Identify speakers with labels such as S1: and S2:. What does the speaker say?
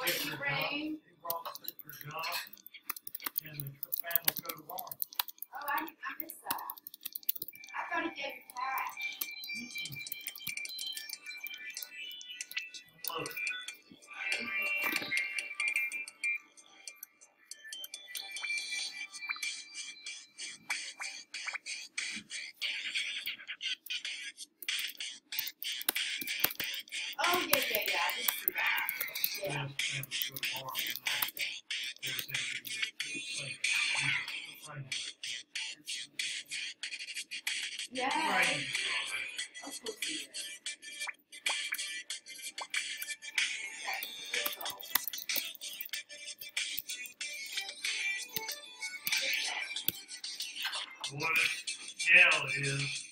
S1: What'd you bring?
S2: He brought Victor Johnson and the family coat of arms.
S1: Oh, I missed that. I thought he gave you cash.
S2: Look,
S1: Oh, yeah, I did see that. Yeah.
S2: this family coat of arms and
S1: Yeah.
S2: Right.
S1: Of course he is.
S2: What a gel is.